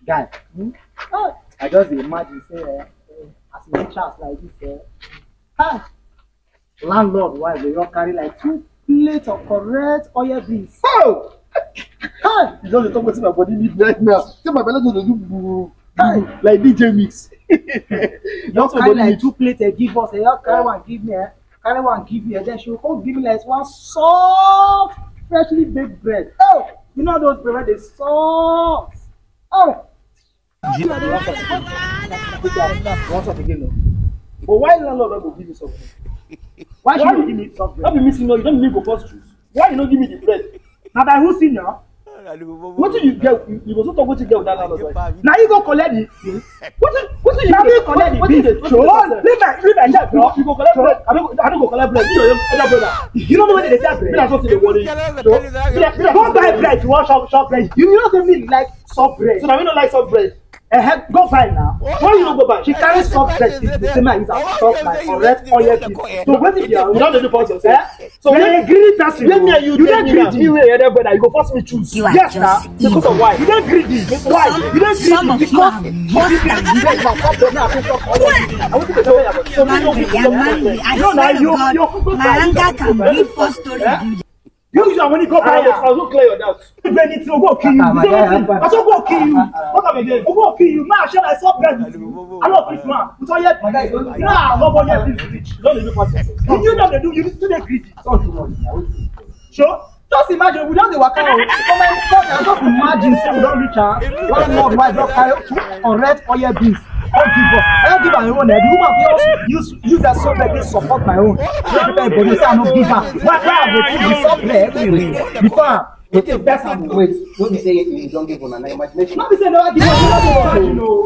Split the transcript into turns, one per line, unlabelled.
Guy, I just imagine say as many chance like this landlord wife dey just carry like 2 plates of correct oil beans.
Oh! You don't talk about my body need right now. Say my belly don't do like DJ mix.
Just carry like 2 plates and give us. Carry one, give me. Carry one, give me. Then she will come give me like one soft, freshly baked bread. Oh, you know those bread they soft. Oh.
Once again, no. But why landlord not go give me something?
Why should you give me soft bread?
Not be missing no, you don't need to first choose. Why you not give me the bread?
Now by who senior?
What do you get? You go so talk what you get with that landlord.
Now you go collect the beans. What do you
Now
get? Collect the beans. Leave my check, bro.
You go collect bread. I don't go collect bread. You your brother.
You don't know when they sell bread.
Me that's what they worry.
Go buy bread if you want shop bread. You know what I mean? Like soft bread.
So now we don't like some bread.
Go buy now.
Why you don't go back?
She carries soft bread. The same as I chop my correct oil beans. So what if you are?
You don't do for yourself.
So when a greedy person,
when me and you
don't greedy.
You wear your brother, you go force me choose.
Yes, now.
Because of why?
You don't greedy. Why? You don't greedy because
I want to tell you. So me no
My anger can bring for story.
you are when you go buy
I will clear your doubts.
when it will go kill you. I shall go kill you. What am I again? I go kill you. Man, I shall I stop bread with you. I love this man. It's all yet. Nah, nobody else is rich.
Don't even pass yourself.
You know they do. You still dey greedy. Sure. Just imagine we don't dey waka out. For my phone, I just imagine say we don't reach her. One Lord wife don carry 2 correct oil beans. Don't give us. I don't give her my own. The woman will use that soft bread to support my own. Everybody say I don't give her. Why I go give the soft bread before?
Wait, don't be saying you don't give one an imagination.
Not be say never give her.